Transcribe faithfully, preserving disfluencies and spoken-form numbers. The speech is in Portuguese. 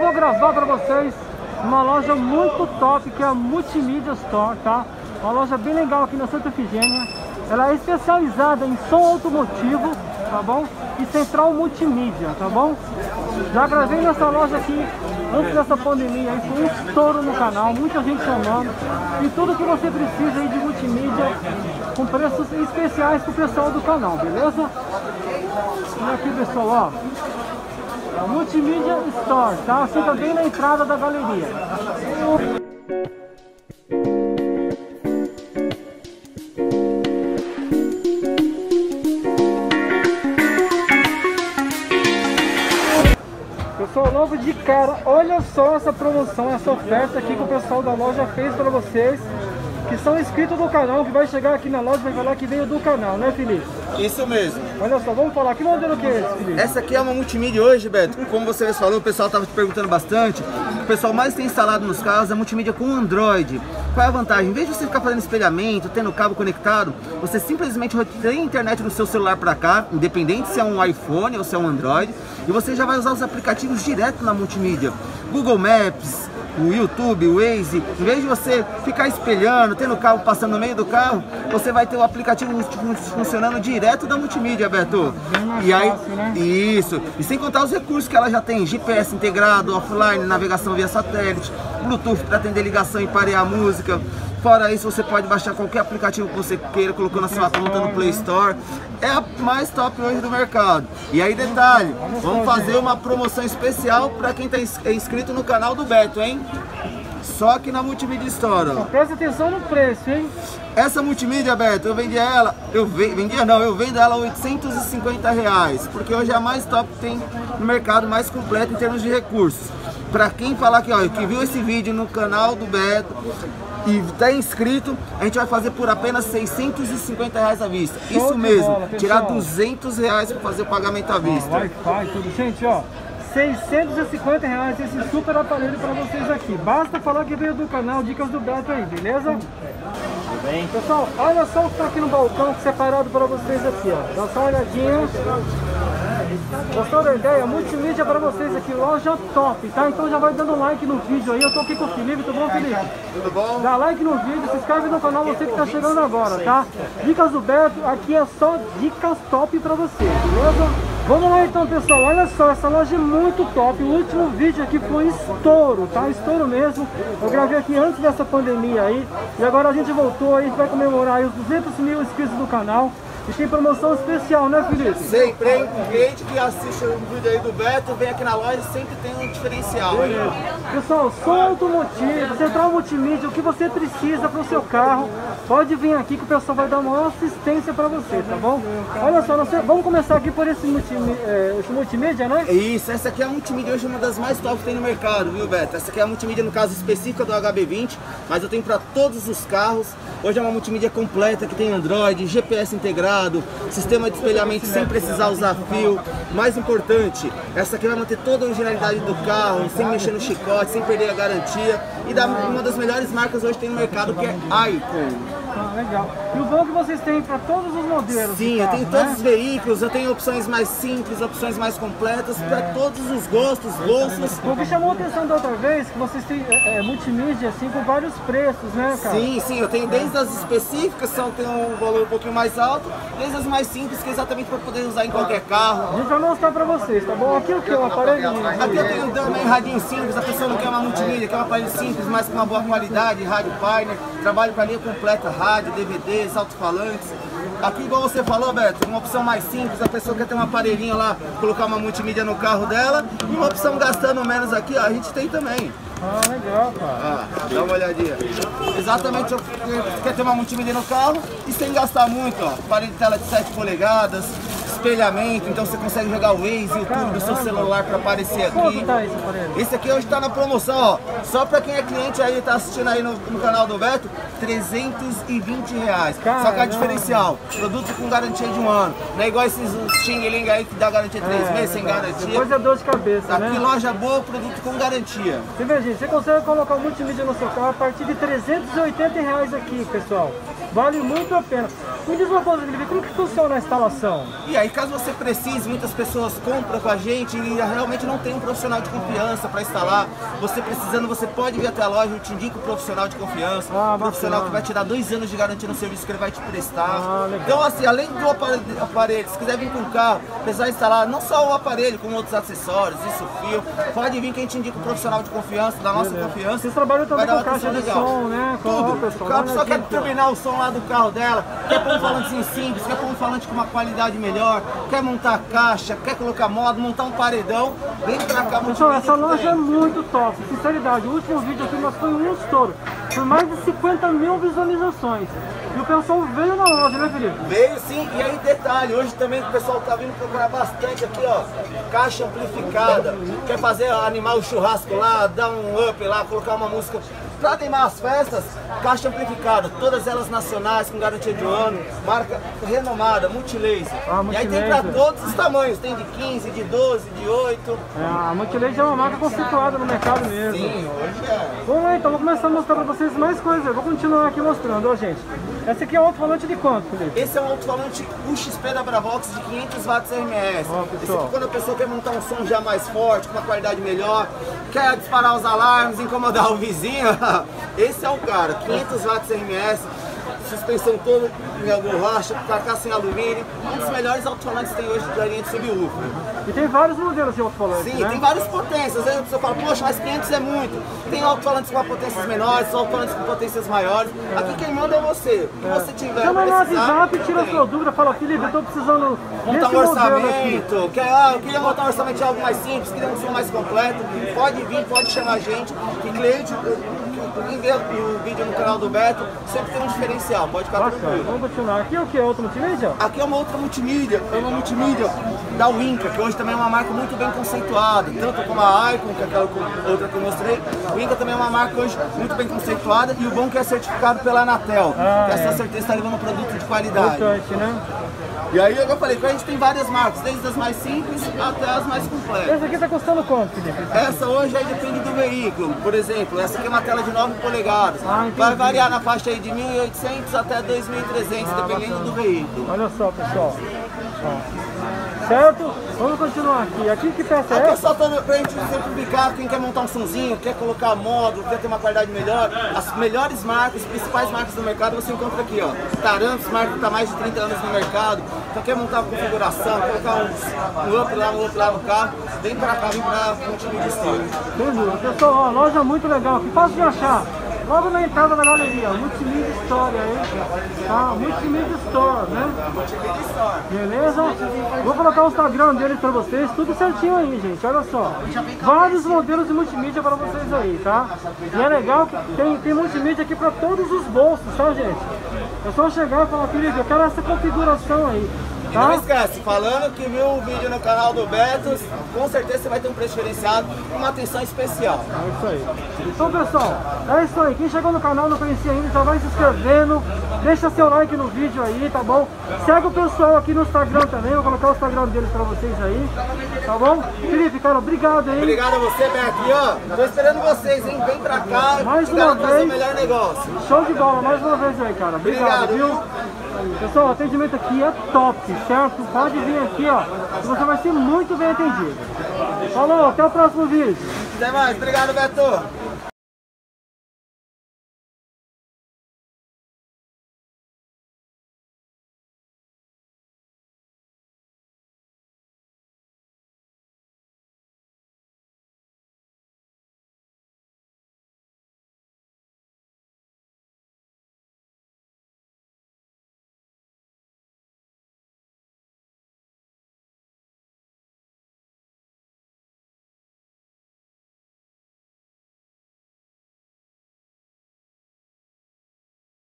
vou gravar para vocês uma loja muito top, que é a Multimídia Store, tá? Uma loja bem legal aqui na Santa Efigênia. Ela é especializada em som automotivo, tá bom? E central multimídia, tá bom? Já gravei nessa loja aqui antes dessa pandemia, aí foi um estouro no canal, muita gente chamando. E tudo que você precisa aí de multimídia com preços especiais pro pessoal do canal, beleza? E aqui, pessoal, ó, a Multimídia Store, tá? Fica bem na entrada da galeria. Pessoal, logo de cara, olha só essa promoção, essa oferta aqui que o pessoal da loja fez para vocês, que são inscritos do canal, que vai chegar aqui na loja e vai falar que veio do canal, né, Felipe? Isso mesmo. Olha só, vamos falar, que modelo que é esse, Felipe? Essa aqui é uma multimídia hoje, Beto. Como você falou, o pessoal estava te perguntando bastante. O pessoal mais tem instalado nos carros é multimídia com Android. Qual é a vantagem? Em vez de você ficar fazendo espelhamento, tendo o cabo conectado, você simplesmente tem a internet do seu celular para cá, independente se é um iPhone ou se é um Android, e você já vai usar os aplicativos direto na multimídia. Google Maps, o YouTube, o Waze, em vez de você ficar espelhando, tendo o carro passando no meio do carro, você vai ter o aplicativo funcionando direto da multimídia, Beto. E aí, fácil, né? Isso. E sem contar os recursos que ela já tem, G P S integrado, offline, navegação via satélite, Bluetooth para atender ligação e parear a música. Fora isso, você pode baixar qualquer aplicativo que você queira, colocando na sua conta no Play Store. É a mais top hoje do mercado. E aí, detalhe, vamos fazer uma promoção especial para quem está inscrito no canal do Beto, hein? Só aqui na Multimídia Store, ó. Presta atenção no preço, hein? Essa multimídia, Beto, eu vendi ela, eu vendia não, eu vendo ela a oitocentos e cinquenta reais, porque hoje é a mais top que tem no mercado, mais completa em termos de recursos. Pra quem falar que, ó, que viu esse vídeo no canal do Beto e tá inscrito, a gente vai fazer por apenas seiscentos e cinquenta reais à vista. Show. Isso mesmo, bola, tirar duzentos reais para fazer o pagamento à vista. Ó, Wi-Fi, tudo. Gente, ó, seiscentos e cinquenta reais esse super aparelho para vocês aqui. Basta falar que veio do canal Dicas do Beto aí, beleza? Tudo bem. Pessoal, olha só o que tá aqui no balcão separado para vocês aqui, ó. Dá só uma olhadinha. Gostou da ideia? Multimídia para vocês aqui, loja top, tá? Então já vai dando like no vídeo aí. Eu tô aqui com o Felipe, tudo bom, Felipe? Tudo bom? Dá like no vídeo, se inscreve no canal, você que tá chegando agora, tá? Dicas do Beto, aqui é só dicas top para você, beleza? Vamos lá então, pessoal, olha só, essa loja é muito top. O último vídeo aqui foi estouro, tá? Estouro mesmo. Eu gravei aqui antes dessa pandemia aí, e agora a gente voltou, aí a gente vai comemorar aí os duzentos mil inscritos do canal. E tem promoção especial, né, Felipe? Sempre, hein? O cliente que assiste o vídeo aí do Beto, vem aqui na loja, sempre tem um diferencial. Beleza. Pessoal, som automotivo, central multimídia, o que você precisa para o seu carro, pode vir aqui que o pessoal vai dar uma assistência para você, tá bom? Olha só, nós vamos começar aqui por esse, multimí é, esse multimídia, né? Isso, essa aqui é a multimídia hoje, uma das mais top que tem no mercado, viu, Beto? Essa aqui é a multimídia, no caso específica do H B vinte, mas eu tenho para todos os carros. Hoje é uma multimídia completa que tem Android, G P S integrado, sistema de espelhamento sem precisar usar fio. Mais importante, essa aqui vai manter toda a originalidade do carro, sem mexer no chicote, sem perder a garantia. E da, uma das melhores marcas hoje tem no mercado, que é Icon. Ah, legal. E o bom que vocês têm para todos os modelos? Sim, carro, eu tenho né? todos os veículos, eu tenho opções mais simples, opções mais completas, é. para todos os gostos, bolsos. O que chamou a atenção da outra vez, que vocês têm é, é, multimídia assim, com vários preços, né, cara? Sim, sim, eu tenho desde as específicas, que são, tem um valor um pouquinho mais alto, desde as mais simples, que é exatamente para poder usar em qualquer carro. A gente vai mostrar para vocês, tá bom? Aqui o que? Um aparelhinho. Aqui eu tenho também radinho simples, a pessoa não quer uma multimídia, quer um aparelho simples, mas com uma boa qualidade, rádio Pioneer, trabalho com a linha completa, rádio, D V Ds, alto-falantes. Aqui, igual você falou, Beto, uma opção mais simples, a pessoa quer ter um aparelhinho lá, colocar uma multimídia no carro dela, e uma opção gastando menos aqui, ó, a gente tem também. Ah, legal, cara. Ah, dá uma olhadinha. Exatamente, você quer ter uma multimídia no carro e sem gastar muito, ó. Aparelho de tela de sete polegadas, espelhamento, então você consegue jogar o Waze, o YouTube do seu celular para aparecer aqui. Quanto tá esse aparelho? Esse aqui hoje tá na promoção, ó. Só para quem é cliente aí, tá assistindo aí no, no canal do Beto, trezentos e vinte reais. Só que a diferencial, produto com garantia de um ano. Não é igual esses xing-ling aí que dá garantia de três é, meses, sem garantia. Depois é dor de cabeça, aqui, né? loja boa, produto com garantia. Você vê, gente, você consegue colocar o multimídia no seu carro a partir de trezentos e oitenta reais aqui, pessoal. Vale muito a pena. Me diz uma coisa, Felipe, como que funciona a instalação? E aí, caso você precise, muitas pessoas compram com a gente e realmente não tem um profissional de confiança para instalar. Você precisando, você pode vir até a loja, eu te indico um profissional de confiança, Ah, um profissional bacana. que vai te dar dois anos de garantia no serviço que ele vai te prestar. Ah, legal. Então, assim, além do aparelho, aparelho, se quiser vir com o carro, precisar instalar não só o aparelho, como outros acessórios, isso, fio, pode vir que a gente indica um profissional de confiança, da nossa Beleza. confiança. Vocês trabalham também vai dar com uma caixa de atenção legal. som, né? Com- ó, Tudo. pessoal, O cara olha só aqui, quer ó. terminar o som lá do carro dela, quer pôr um falantezinho simples, quer pôr um falante com uma qualidade melhor, quer montar caixa, quer colocar modo, montar um paredão, vem pra cá. Pessoal, Multimídia essa que loja é tem. muito top, sinceridade. O último vídeo aqui nós foi um estouro. Foi mais de cinquenta mil visualizações. E o pessoal veio na loja, né, Felipe? Veio sim, e aí detalhe, hoje também o pessoal tá vindo procurar bastante aqui, ó, caixa amplificada, quer fazer, animar o churrasco lá, dar um up lá, colocar uma música, pra animar as festas, caixa amplificada, todas elas nacionais, com garantia de um ano, marca renomada, multilaser. Ah, e aí tem pra multilaser. todos os tamanhos, tem de quinze, de doze, de oito. É, a Multilaser é uma marca conceituada no mercado mesmo. Sim, hoje é. Vamos lá então, vou começar a mostrar pra vocês mais coisas. Eu vou continuar aqui mostrando, ó, gente. Esse aqui é um alto-falante de quanto, Felipe? Esse é um alto-falante U X P da Bravox de quinhentos watts R M S. Ó, Esse pessoal. aqui quando a pessoa quer montar um som já mais forte, com uma qualidade melhor, quer disparar os alarmes, incomodar o vizinho, esse é o cara, quinhentos watts R M S, suspensão toda em borracha, carcaça em alumínio, um dos melhores alto-falantes que tem hoje da linha de subwoofer. E tem vários modelos de alto-falante, Sim, né? tem várias potências. Às vezes a pessoa fala, poxa, mas quinhentos é muito. Tem alto-falantes com potências menores, alto-falantes com potências maiores. Aqui quem manda é você. O que você tiver, Chama no precisar, WhatsApp, tira a tem. sua dúvida, fala, Felipe, eu tô precisando Montar desse um modelo aqui. orçamento, quer, ah, eu queria montar um orçamento de algo mais simples, queria um som mais completo, pode vir, pode chamar a gente, que cliente, quem vê o vídeo no canal do Beto, sempre tem um diferencial, pode ficar Bacana, tranquilo. vamos continuar. Aqui é o que? Outro multimídia? Aqui é uma outra multimídia, é uma multimídia da Winca, que hoje também é uma marca muito bem conceituada, tanto como a Icon, que é aquela outra que eu mostrei. O Winca também é uma marca hoje muito bem conceituada e o bom é que é certificado pela Anatel, Ah, que essa é. certeza está levando um produto de qualidade. Importante, né? E aí, eu falei, a gente tem várias marcas, desde as mais simples até as mais completas. Esse aqui tá custando quanto, Felipe? Essa hoje aí depende do veículo. Por exemplo, essa aqui é uma tela de nove polegadas. Ah, entendi. Vai variar na faixa aí de mil e oitocentos até dois mil e trezentos, Ah, dependendo bacana. do veículo. Olha só, pessoal. Ó. Certo? Vamos continuar aqui. Aqui que peça é Aqui é essa? só pra, pra gente simplificar, quem quer montar um sonzinho, quer colocar módulo, quer ter uma qualidade melhor, as melhores marcas, as principais marcas do mercado você encontra aqui, ó. Tarantos, marca que está mais de trinta anos no mercado, então quer montar uma configuração, colocar uns, um up lá, um up lá no carro, vem pra cá, vem pra Multimídia Store. Beleza. Pessoal, ó, loja muito legal aqui. Fácil de achar. Logo na entrada da galeria, Multimídia Store aí, tá? Multimídia Store, né? Beleza? Vou colocar o Instagram deles pra vocês, tudo certinho aí, gente, olha só. Vários modelos de multimídia pra vocês aí, tá? E é legal que tem, tem multimídia aqui pra todos os bolsos, tá, gente? É só chegar e falar, Felipe, eu quero essa configuração aí. E não Tá? esquece, falando que viu o vídeo no canal do Betos, com certeza você vai ter um preço diferenciado e uma atenção especial. É isso aí. Então, pessoal, é isso aí. Quem chegou no canal e não conhecia ainda, já vai se inscrevendo. Deixa seu like no vídeo aí, tá bom? Segue o pessoal aqui no Instagram também. Vou colocar o Instagram deles pra vocês aí, tá bom? Felipe, cara, obrigado aí. Obrigado a você, Beto. E ó, tô esperando vocês, hein? Vem pra cá Mais e uma quero fazer o vez. melhor negócio. Show de bola, mais uma vez aí, cara. Obrigado, Obrigado, viu? Pessoal, o atendimento aqui é top, certo? Pode vir aqui, ó, que você vai ser muito bem atendido. Falou, até o próximo vídeo. Até mais, obrigado, Beto.